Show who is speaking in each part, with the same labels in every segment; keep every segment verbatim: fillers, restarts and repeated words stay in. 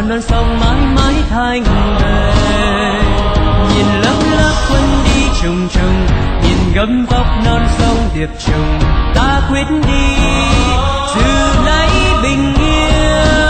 Speaker 1: non sông mãi mãi thành về. Nhìn lớp lớp quân đi trùng trùng, nhìn gấm vóc non sông điệp trùng, ta quyết đi giữ lấy bình yên.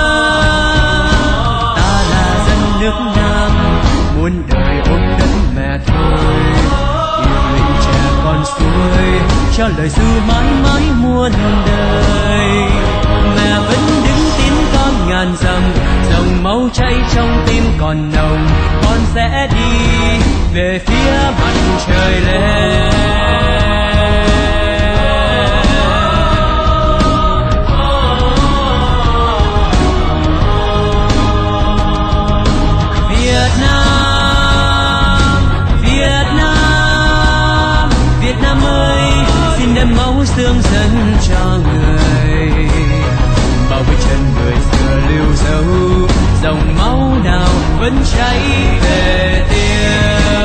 Speaker 1: Ta là dân nước Nam, muôn đời ôm đất mẹ thôi, yêu linh trẻ con suối, cho lời ru mãi mãi muôn đời. Mẹ vẫn đứng tín con ngàn dặm, dòng máu cháy trong tim còn nồng, con sẽ đi về phía mặt trời lên. Việt Nam, Việt Nam, Việt Nam ơi, xin đem máu xương dân cho người, bao vết chân người xưa lưu dấu, dòng máu nào vẫn cháy về tiền.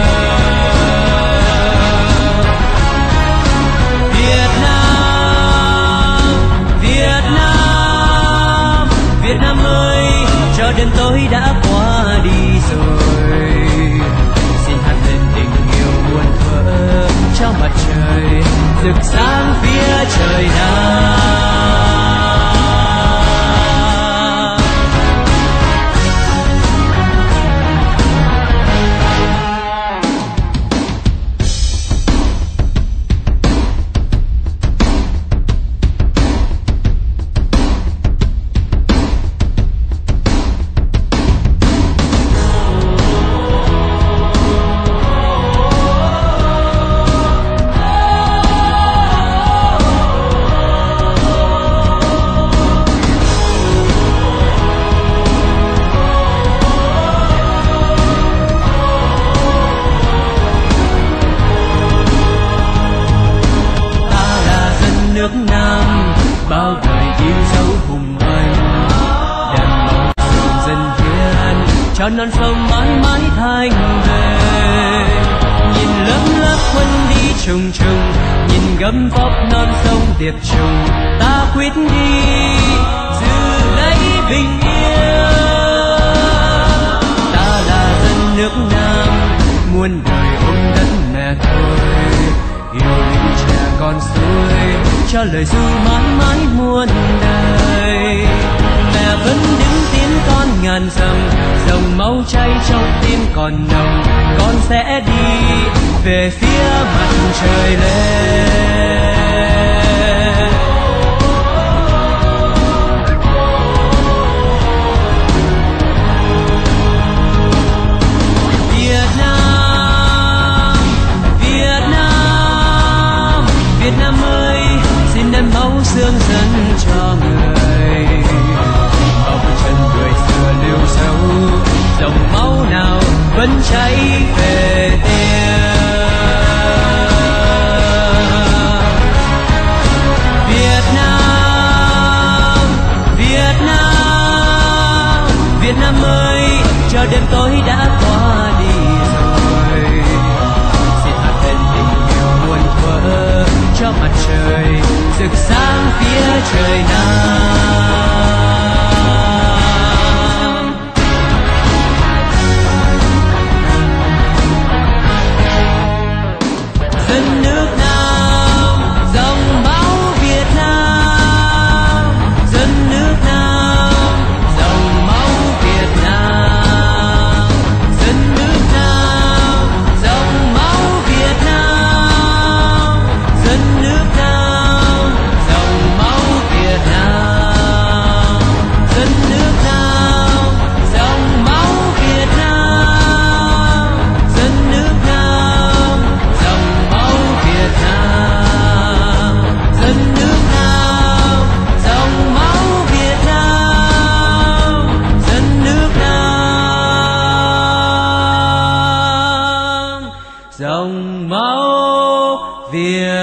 Speaker 1: Việt Nam, Việt Nam, Việt Nam ơi, cho đêm tối đã qua đi rồi, xin hát lên tình yêu muôn thuở, cho mặt trời rực sáng phía trời Nam. Nước Nam bao đời yêu dấu hùng anh, đem máu xương dân hiến cho non sông mãi mãi thành về. Nhìn lớp lớp quân đi trùng trùng, nhìn gấm vóc non sông điệp trùng, ta quyết đi giữ lấy bình yên. Ta là dân nước Nam, muôn đời ôm đất mẹ thôi, yêu linh trẻ con suối, cho lời ru mãi mãi muôn đời. Mẹ vẫn đứng tiến con ngàn dặm, dòng máu cháy trong tim còn nồng, con sẽ đi về phía mặt trời lên. Việt Nam, Việt Nam, Việt Nam ơi, xin đem máu xương dân cho người, bao vết chân người xưa lưu dấu, dòng máu nào vẫn cháy về tiền. Việt Nam, Việt Nam, Việt Nam ơi, cho đêm tối đã qua đi rồi, xin hát lên tình yêu muôn thuở, cho mặt trời rực sáng phía trời Nam. Dân nước Nam, dòng máu Việt Nam, dân nước Nam, dòng máu Việt Nam, dân nước Nam, dòng máu Việt Nam, dân nước Nam, dòng máu Việt Nam, dân nước Nam, dòng máu Việt Nam, dân nước Nam, dòng máu Việt Nam, dân nước Nam, dòng máu Việt Nam, dân nước Nam, dòng máu Việt